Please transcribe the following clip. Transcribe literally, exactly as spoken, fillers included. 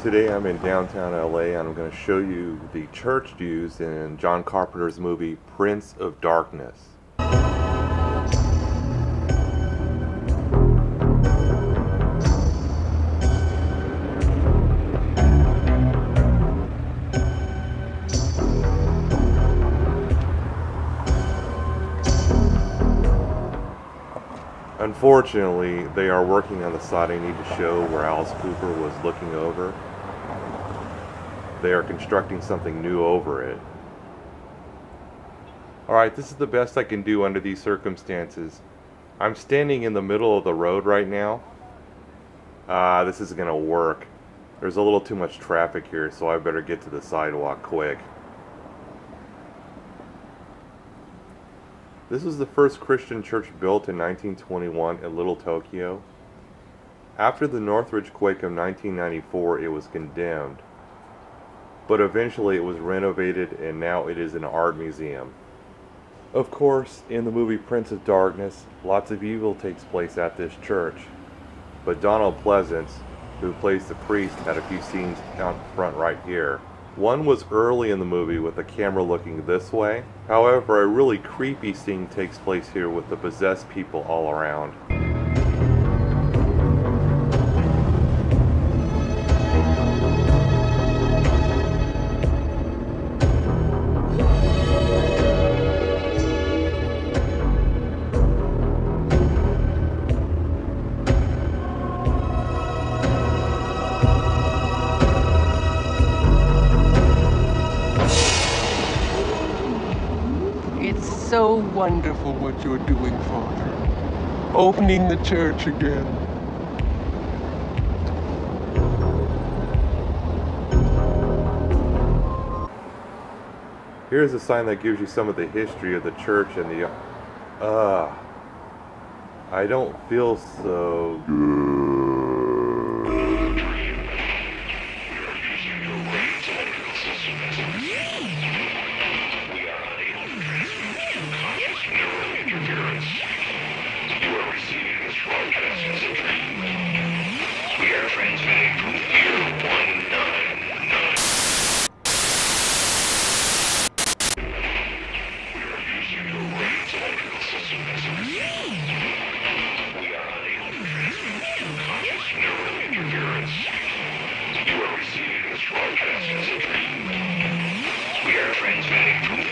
Today I'm in downtown L A and I'm going to show you the church used in John Carpenter's movie Prince of Darkness. Unfortunately, they are working on the side I need to show where Alice Cooper was looking over. They are constructing something new over it. Alright, this is the best I can do under these circumstances. I'm standing in the middle of the road right now. Ah, uh, this isn't going to work. There's a little too much traffic here, so I better get to the sidewalk quick. This was the first Christian church built in nineteen twenty-one in Little Tokyo. After the Northridge quake of nineteen ninety-four, it was condemned. But eventually it was renovated and now it is an art museum. Of course, in the movie Prince of Darkness, lots of evil takes place at this church. But Donald Pleasence, who plays the priest, had a few scenes out front right here. One was early in the movie with the camera looking this way. However, a really creepy scene takes place here with the possessed people all around. So wonderful what you're doing, Father. Opening the church again. Here's a sign that gives you some of the history of the church and the... Uh, I don't feel so good. We are transmitting